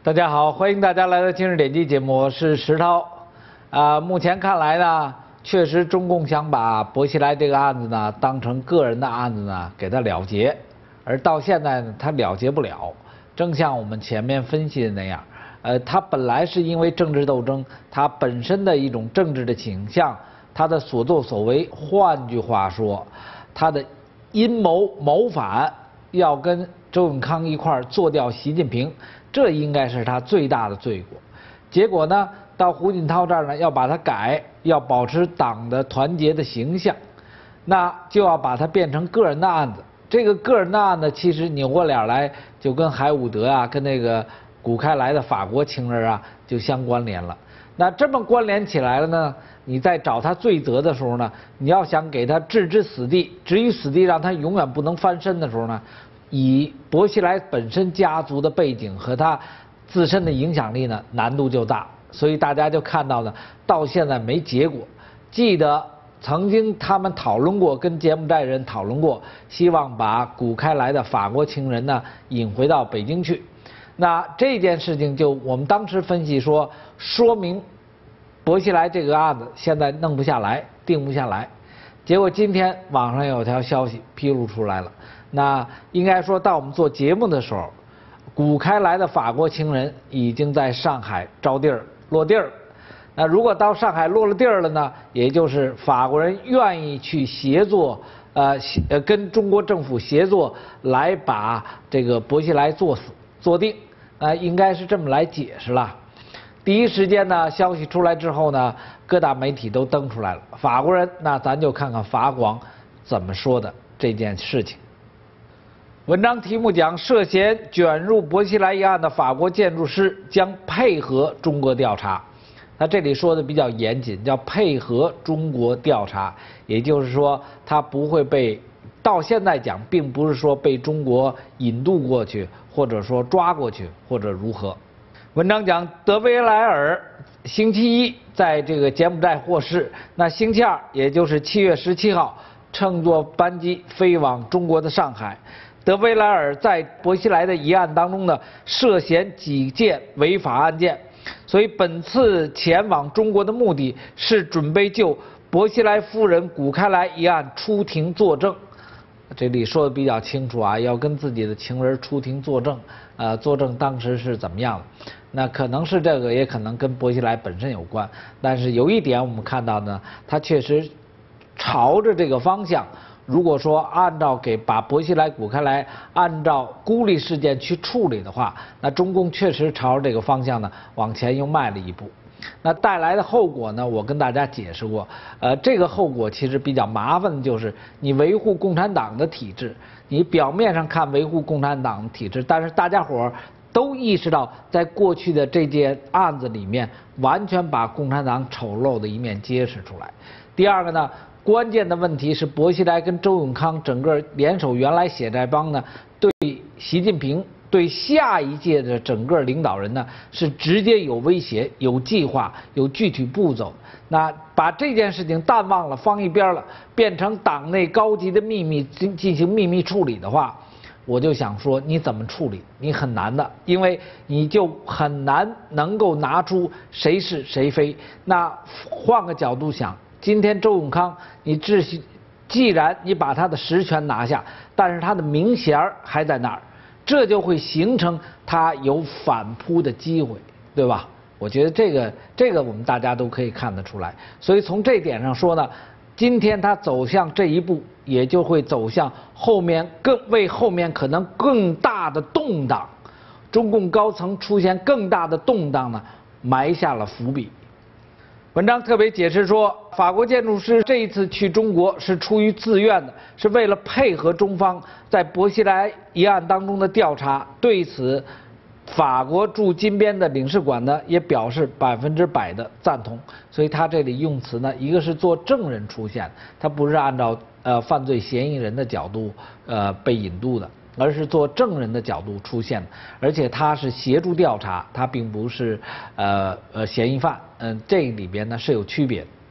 大家好，欢迎大家来到今日点击节目，我是石涛。目前看来呢，确实中共想把薄熙来这个案子呢当成个人的案子呢给他了结，而到现在呢他了结不了。正像我们前面分析的那样，他本来是因为政治斗争，他本身的一种政治的倾向，他的所作所为，换句话说，他的阴谋谋反，要跟周永康一块儿做掉习近平。这应该是他最大的罪过，结果呢，到胡锦涛这儿呢，要把它改，要保持党的团结的形象，那就要把它变成个人的案子。这个个人的案子，其实扭过脸来，就跟海伍德啊，跟那个古开来的法国情人啊，就相关联了。那这么关联起来了呢，你在找他罪责的时候呢，你要想给他置之死地，置于死地，让他永远不能翻身的时候呢，以薄熙来本身家族的背景和他自身的影响力呢，难度就大，所以大家就看到呢，到现在没结果。记得曾经他们讨论过，跟柬埔寨人讨论过，希望把古开来的法国情人呢引回到北京去。那这件事情就我们当时分析说，说明薄熙来这个案子现在弄不下来，定不下来。结果今天网上有条消息披露出来了。那应该说到我们做节目的时候，古开来的法国情人已经在上海着地儿落地儿。那如果到上海落了地儿了呢，也就是法国人愿意去协作，跟中国政府协作来把这个薄熙来做死做定，应该是这么来解释了。第一时间呢，消息出来之后呢，各大媒体都登出来了。法国人，那咱就看看法广怎么说的这件事情。文章题目讲，涉嫌卷入薄熙来一案的法国建筑师将配合中国调查。他这里说的比较严谨，叫配合中国调查，也就是说他不会被，到现在讲并不是说被中国引渡过去，或者说抓过去，或者如何。文章讲，德维莱尔星期一在这个柬埔寨获释，那星期二也就是7月17号乘坐班机飞往中国的上海。德维莱尔在薄熙来的一案当中呢，涉嫌几件违法案件，所以本次前往中国的目的是准备就薄熙来夫人古开来一案出庭作证。这里说的比较清楚啊，要跟自己的情人出庭作证，作证当时是怎么样的？那可能是这个，也可能跟薄熙来本身有关。但是有一点我们看到呢，他确实朝着这个方向。如果说按照把薄熙来、古开来按照孤立事件去处理的话，那中共确实朝着这个方向呢往前又迈了一步。那带来的后果呢，我跟大家解释过，这个后果其实比较麻烦的就是你维护共产党的体制，你表面上看维护共产党的体制，但是大家伙儿都意识到，在过去的这件案子里面，完全把共产党丑陋的一面揭示出来。第二个呢，关键的问题是薄熙来跟周永康整个联手原来血债帮呢，对习近平对下一届的整个领导人呢是直接有威胁、有计划、有具体步骤。那把这件事情淡忘了、放一边了，变成党内高级的秘密进行秘密处理的话，我就想说，你怎么处理？你很难的，因为你就很难能够拿出谁是谁非。那换个角度想。今天周永康，既然你把他的实权拿下，但是他的名衔还在那儿，这就会形成他有反扑的机会，对吧？我觉得这个我们大家都可以看得出来。所以从这点上说呢，今天他走向这一步，也就会走向后面为后面可能更大的动荡，中共高层出现更大的动荡呢，埋下了伏笔。文章特别解释说，法国建筑师这一次去中国是出于自愿的，是为了配合中方在薄熙来一案当中的调查。对此，法国驻金边的领事馆呢也表示100%的赞同。所以他这里用词呢，一个是做证人出现，他不是按照犯罪嫌疑人的角度被引渡的。而是做证人的角度出现的，而且他是协助调查，他并不是嫌疑犯，这里边呢是有区别的。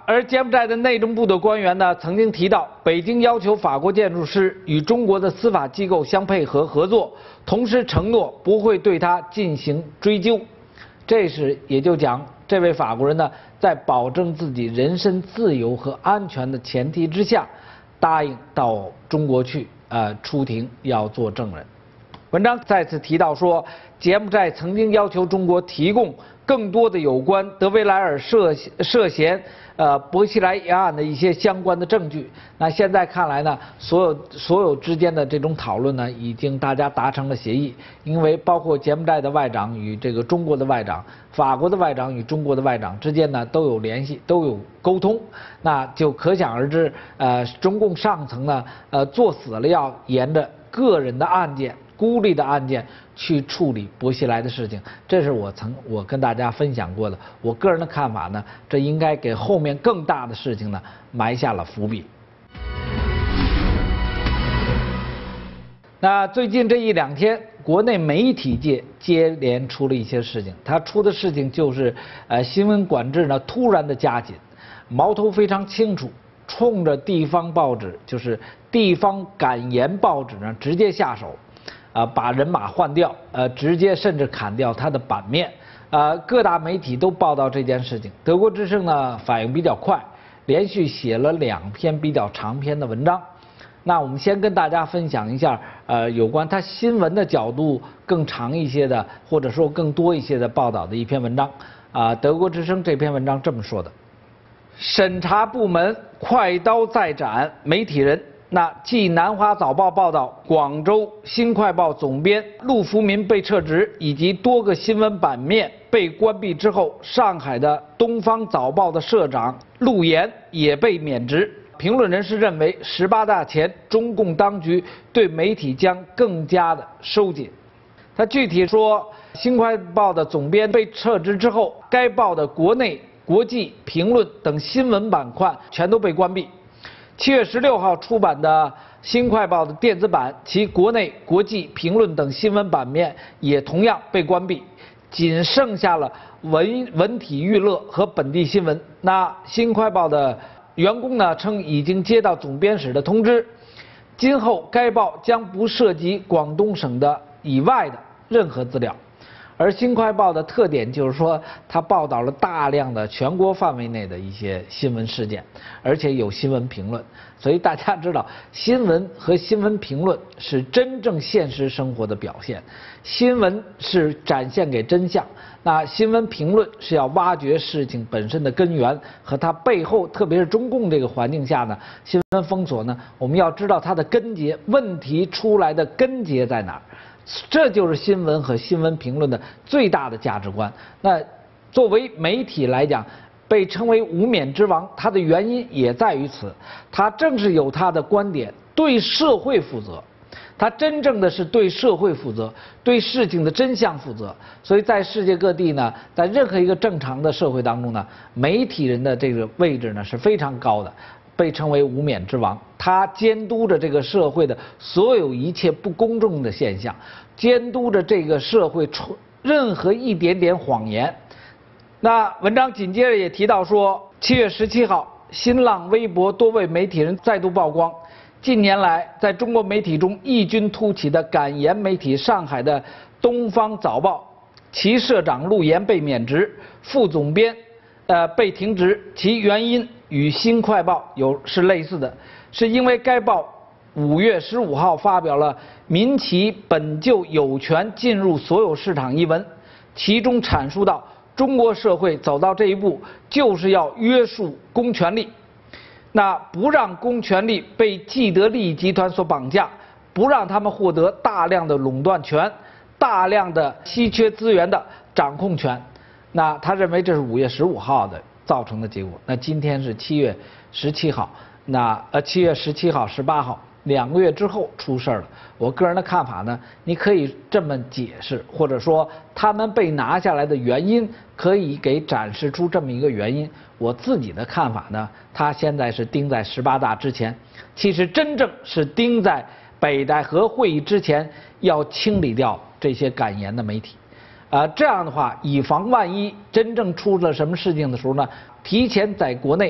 而柬埔寨的内政部的官员呢，曾经提到，北京要求法国建筑师与中国的司法机构相配合合作，同时承诺不会对他进行追究。这时也就讲，这位法国人呢，在保证自己人身自由和安全的前提之下，答应到中国去，出庭要做证人。文章再次提到说，柬埔寨曾经要求中国提供更多的有关德维莱尔涉嫌薄熙来沿案的一些相关的证据。那现在看来呢，所有之间的这种讨论呢，已经大家达成了协议，因为包括柬埔寨的外长与这个中国的外长、法国的外长与中国的外长之间呢都有联系，都有沟通，那就可想而知，中共上层呢，作死了要沿着个人的案件、孤立的案件去处理薄熙来的事情，这是我跟大家分享过的。我个人的看法呢，这应该给后面更大的事情呢埋下了伏笔。那最近这一两天，国内媒体界接连出了一些事情，他出的事情就是新闻管制呢突然的加紧，矛头非常清楚，冲着地方报纸，就是地方敢言报纸呢直接下手。把人马换掉，直接甚至砍掉它的版面，各大媒体都报道这件事情。德国之声呢反应比较快，连续写了2篇比较长篇的文章。那我们先跟大家分享一下，有关它新闻的角度更长一些的，或者说更多一些的报道的一篇文章。德国之声这篇文章这么说的：审查部门快刀再斩媒体人。那继南华早报报道广州新快报总编陆福民被撤职，以及多个新闻版面被关闭之后，上海的东方早报的社长陆岩也被免职。评论人士认为，18大前中共当局对媒体将更加的收紧。他具体说，新快报的总编被撤职之后，该报的国内、国际评论等新闻板块全都被关闭。7月16号出版的《新快报》的电子版，其国内、国际评论等新闻版面也同样被关闭，仅剩下了文体娱乐和本地新闻。那《新快报》的员工呢称已经接到总编室的通知，今后该报将不涉及广东省的以外的任何资料。而新快报的特点就是说，它报道了大量的全国范围内的一些新闻事件，而且有新闻评论。所以大家知道，新闻和新闻评论是真正现实生活的表现，新闻是展现给真相，那新闻评论是要挖掘事情本身的根源和它背后，特别是中共这个环境下呢，新闻封锁呢，我们要知道它的根结，问题出来的根结在哪儿。这就是新闻和新闻评论的最大的价值观。那作为媒体来讲，被称为无冕之王，它的原因也在于此。它正是有它的观点，对社会负责，它真正的是对社会负责，对事情的真相负责。所以在世界各地呢，在任何一个正常的社会当中呢，媒体人的这个位置呢是非常高的。被称为无冕之王，他监督着这个社会的所有一切不公正的现象，监督着这个社会任何一点点谎言。那文章紧接着也提到说，7月17号，新浪微博多位媒体人再度曝光，近年来在中国媒体中异军突起的敢言媒体上海的东方早报，其社长陆岩被免职，副总编被停职，其原因与新快报是类似的，是因为该报5月15号发表了民企本就有权进入所有市场一文，其中阐述到中国社会走到这一步，就是要约束公权力，那不让公权力被既得利益集团所绑架，不让他们获得大量的垄断权、大量的稀缺资源的掌控权。那他认为这是5月15号的造成的结果。那今天是7月17号，那7月17号、18号2个月之后出事了。我个人的看法呢，你可以这么解释，或者说他们被拿下来的原因可以给展示出这么一个原因。我自己的看法呢，他现在是盯在18大之前，其实真正是盯在北戴河会议之前，要清理掉这些敢言的媒体。这样的话，以防万一真正出了什么事情的时候呢，提前在国内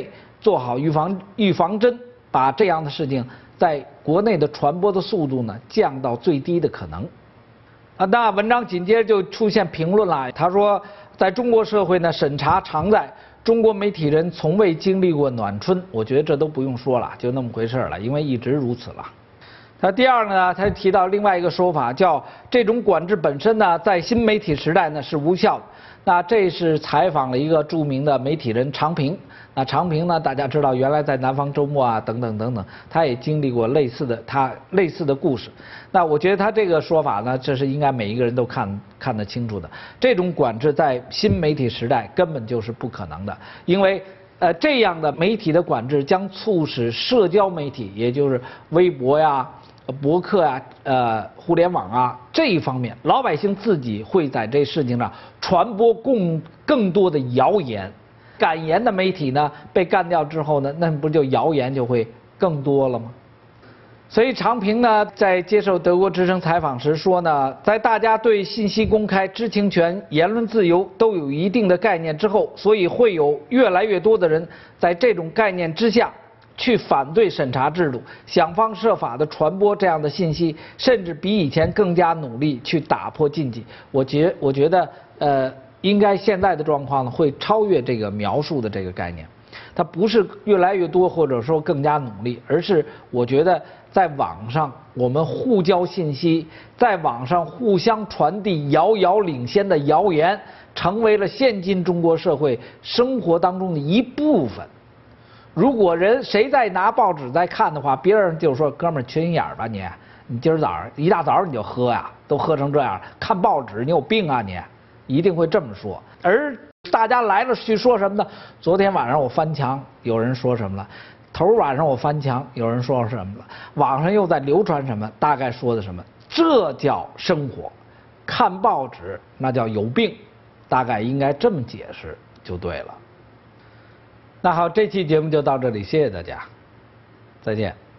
做好预防针，把这样的事情在国内的传播的速度呢降到最低的可能。那文章紧接着就出现评论了，他说，在中国社会呢，审查常在，中国媒体人从未经历过暖春。我觉得这都不用说了，就那么回事了，因为一直如此了。他第二个呢，他提到另外一个说法，叫这种管制本身呢，在新媒体时代呢是无效的。那这是采访了一个著名的媒体人常平。那常平呢，大家知道，原来在南方周末啊等等等等，他也经历过类似的故事。那我觉得他这个说法呢，这是应该每一个人都看得清楚的。这种管制在新媒体时代根本就是不可能的，因为这样的媒体的管制将促使社交媒体，也就是微博呀、博客啊、互联网啊这一方面，老百姓自己会在这事情上传播更多的谣言。敢言的媒体呢被干掉之后呢，那不就谣言就会更多了吗？所以常平呢在接受德国之声采访时说呢，在大家对信息公开、知情权、言论自由都有一定的概念之后，所以会有越来越多的人在这种概念之下去反对审查制度，想方设法的传播这样的信息，甚至比以前更加努力去打破禁忌。我觉得应该现在的状况呢会超越这个描述的这个概念，它不是越来越多或者说更加努力，而是我觉得在网上我们互交信息，在网上互相传递遥遥领先的谣言，成为了现今中国社会生活当中的一部分。如果谁在拿报纸在看的话，别人就说哥们儿缺心眼儿吧你今儿早上一大早你就喝呀，都喝成这样，看报纸你有病啊你。一定会这么说，而大家来了去说什么呢？昨天晚上我翻墙，有人说什么了？头晚上我翻墙，有人说什么了？网上又在流传什么？大概说的什么？这叫生活，看报纸那叫有病，大概应该这么解释就对了。那好，这期节目就到这里，谢谢大家，再见。